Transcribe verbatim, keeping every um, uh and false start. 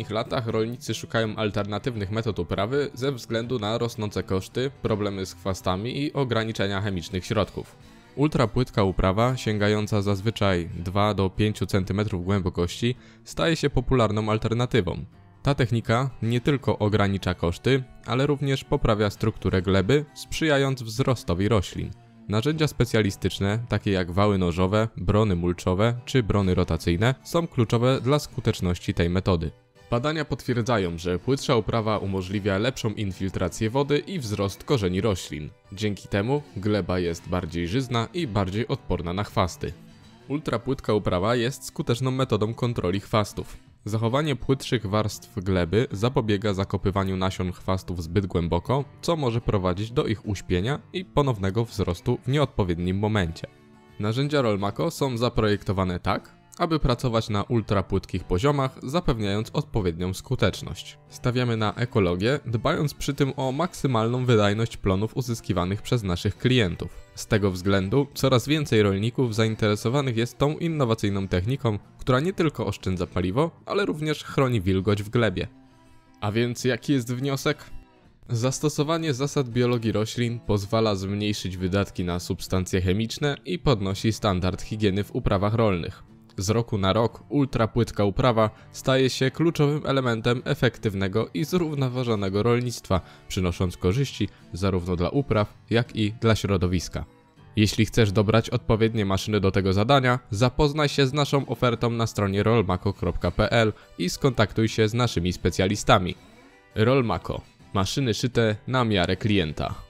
ostatnich latach rolnicy szukają alternatywnych metod uprawy ze względu na rosnące koszty, problemy z chwastami i ograniczenia chemicznych środków. Ultrapłytka uprawa, sięgająca zazwyczaj dwa do pięciu centymetrów głębokości, staje się popularną alternatywą. Ta technika nie tylko ogranicza koszty, ale również poprawia strukturę gleby, sprzyjając wzrostowi roślin. Narzędzia specjalistyczne, takie jak wały nożowe, brony mulczowe czy brony rotacyjne, są kluczowe dla skuteczności tej metody. Badania potwierdzają, że płytsza uprawa umożliwia lepszą infiltrację wody i wzrost korzeni roślin. Dzięki temu gleba jest bardziej żyzna i bardziej odporna na chwasty. Ultrapłytka uprawa jest skuteczną metodą kontroli chwastów. Zachowanie płytszych warstw gleby zapobiega zakopywaniu nasion chwastów zbyt głęboko, co może prowadzić do ich uśpienia i ponownego wzrostu w nieodpowiednim momencie. Narzędzia Rolmako są zaprojektowane tak, aby pracować na ultrapłytkich poziomach, zapewniając odpowiednią skuteczność. Stawiamy na ekologię, dbając przy tym o maksymalną wydajność plonów uzyskiwanych przez naszych klientów. Z tego względu coraz więcej rolników zainteresowanych jest tą innowacyjną techniką, która nie tylko oszczędza paliwo, ale również chroni wilgoć w glebie. A więc jaki jest wniosek? Zastosowanie zasad biologii roślin pozwala zmniejszyć wydatki na substancje chemiczne i podnosi standard higieny w uprawach rolnych. Z roku na rok ultrapłytka uprawa staje się kluczowym elementem efektywnego i zrównoważonego rolnictwa, przynosząc korzyści zarówno dla upraw, jak i dla środowiska. Jeśli chcesz dobrać odpowiednie maszyny do tego zadania, zapoznaj się z naszą ofertą na stronie rolmako kropka p l i skontaktuj się z naszymi specjalistami. Rolmako. Maszyny szyte na miarę klienta.